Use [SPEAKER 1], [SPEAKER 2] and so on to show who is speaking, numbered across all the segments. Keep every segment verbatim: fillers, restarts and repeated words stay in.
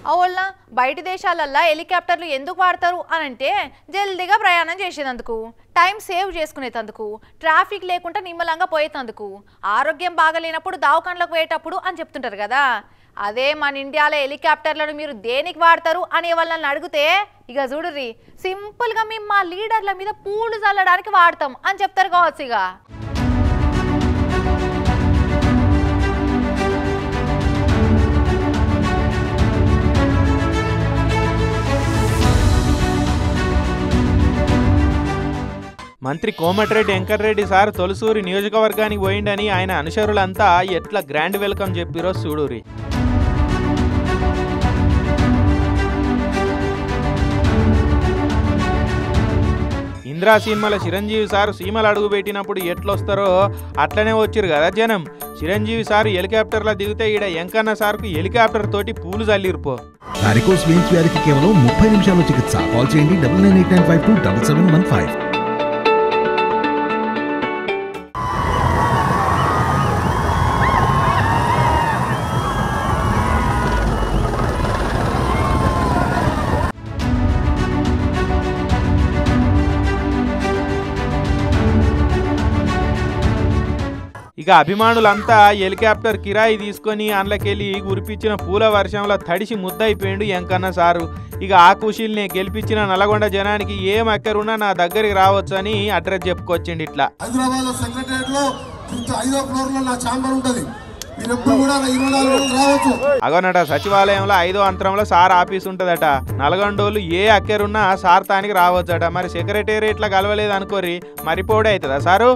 [SPEAKER 1] అవునా బయట దేశాలల్లో హెలికాప్టర్లు ఎందుకు వాడతారు అని అంటే జల్దీగా ప్రయాణం చేసేందుకు, టైం సేవ్ చేసుకునేందుకు, ట్రాఫిక్ లేకుండా నిమ్మలంగా పోయేందుకు, ఆరోగ్యం బాగలేనప్పుడు దవాఖానలకు పోయేటప్పుడు అని చెప్తుంటారు కదా. అదే మన ఇండియాలో హెలికాప్టర్లను మీరు దేనికి వాడతారు అనే వాళ్ళని అడిగితే ఇక చూడుర్రి సింపుల్గా మేము మా లీడర్ల మీద పూలు చల్లడానికి వాడతాం అని చెప్తారు కావచ్చు. ఇక
[SPEAKER 2] మంత్రి కోమటిరెడ్డి వెంకటరెడ్డి సార్ తొలసూరి నియోజకవర్గానికి పోయిండని ఆయన అనుచరులంతా ఎట్లా గ్రాండ్ వెల్కమ్ చెప్పిరో చూడురి. ఇంద్రా సినిమాల చిరంజీవి సార్ సీమలు అడుగు పెట్టినప్పుడు ఎట్లొస్తారో అట్లనే వచ్చిరు కదా జనం. చిరంజీవి సార్ హెలికాప్టర్లో దిగితే ఈడ వెంకన్న సార్కు హెలికాప్టర్ తోటి పూలు చల్లిరుపో.
[SPEAKER 3] వారికోస్ వెయిన్స్ వ్యాధికి కేవలం ముప్పై నిమిషాల్లో చికిత్స. కాల్ చేయండి double nine eight nine five two double seven one five.
[SPEAKER 2] ఇక అభిమానులంతా హెలికాప్టర్ కిరాయి తీసుకొని అందులోకెళ్ళి గురిపించిన పూల వర్షంలో తడిసి ముద్దయిపోయిండు వెంకన్న సారు. ఇక ఆ కుషిల్ని గెలిపించిన నల్గొండ జనానికి ఏం అక్కరున్నా నా దగ్గరికి రావచ్చు అని అడ్రస్ చెప్పుకొచ్చిండు. ఇట్లా
[SPEAKER 4] హైదరాబాద్ లో సెక్రటరియట్ లో ఐదో ఫ్లోర్ లో నా ఛాంబర్ ఉంటది.
[SPEAKER 2] అగోనట సచివాలయంలో ఐదో అంతరంలో సార్ ఆఫీస్ ఉంటదట. నల్గొండోళ్ళు ఏ అక్కరున్నా సార్ తానికి రావచ్చట. మరి సెక్రటేరియట్ లా కలవలేదు అనుకోరి మరిపోడే అవుతుందా సారు?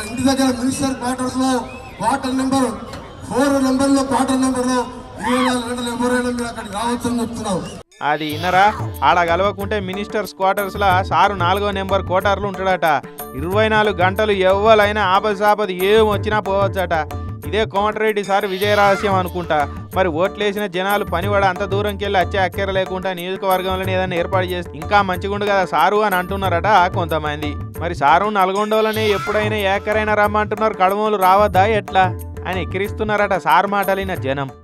[SPEAKER 2] అది ఇన్నరా ఆడ కలవకుంటే మినిస్టర్స్ క్వార్టర్స్ లా సారు నాలుగో నెంబర్ క్వార్టర్లు ఉంటాడట. ఇరవై నాలుగు గంటలు ఎవ్వలైనా ఆపసాపది ఏం వచ్చినా పోవచ్చట. ఇదే కోమటిరెడ్డి సార్ విజయ రహస్యం అనుకుంటా. మరి ఓట్లేసిన జనాలు పనివాడ అంత దూరంకి వెళ్ళి వచ్చే అక్కర లేకుండా నియోజకవర్గంలో ఏదైనా ఏర్పాటు చేస్తే ఇంకా మంచిగుండు కదా సారు అని అంటున్నారట కొంతమంది. మరి సారు నల్గొండలోనే ఎప్పుడైనా ఏకరైనా రమ్మంటున్నారు, కడమోలు రావద్దా ఎట్లా అని ఎక్కిరిస్తున్నారట సార్ మాటలిన జనం.